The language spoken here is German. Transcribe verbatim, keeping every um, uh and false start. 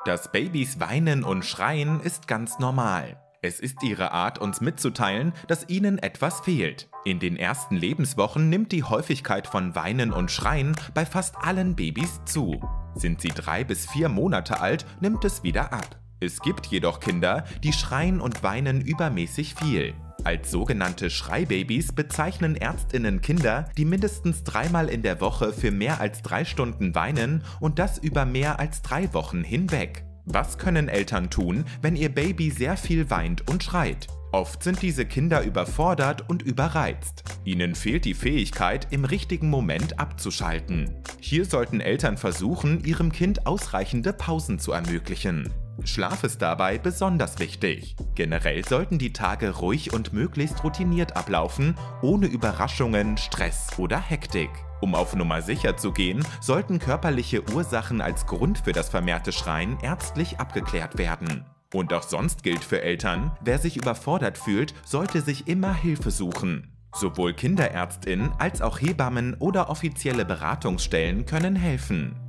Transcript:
Dass Babys weinen und schreien, ist ganz normal. Es ist ihre Art, uns mitzuteilen, dass ihnen etwas fehlt. In den ersten Lebenswochen nimmt die Häufigkeit von Weinen und Schreien bei fast allen Babys zu. Sind sie drei bis vier Monate alt, nimmt es wieder ab. Es gibt jedoch Kinder, die schreien und weinen übermäßig viel. Als sogenannte Schreibabys bezeichnen ÄrztInnen Kinder, die mindestens dreimal in der Woche für mehr als drei Stunden weinen und das über mehr als drei Wochen hinweg. Was können Eltern tun, wenn ihr Baby sehr viel weint und schreit? Oft sind diese Kinder überfordert und überreizt. Ihnen fehlt die Fähigkeit, im richtigen Moment abzuschalten. Hier sollten Eltern versuchen, ihrem Kind ausreichende Pausen zu ermöglichen. Schlaf ist dabei besonders wichtig. Generell sollten die Tage ruhig und möglichst routiniert ablaufen, ohne Überraschungen, Stress oder Hektik. Um auf Nummer sicher zu gehen, sollten körperliche Ursachen als Grund für das vermehrte Schreien ärztlich abgeklärt werden. Und auch sonst gilt für Eltern, wer sich überfordert fühlt, sollte sich immer Hilfe suchen. Sowohl KinderärztInnen als auch Hebammen oder offizielle Beratungsstellen können helfen.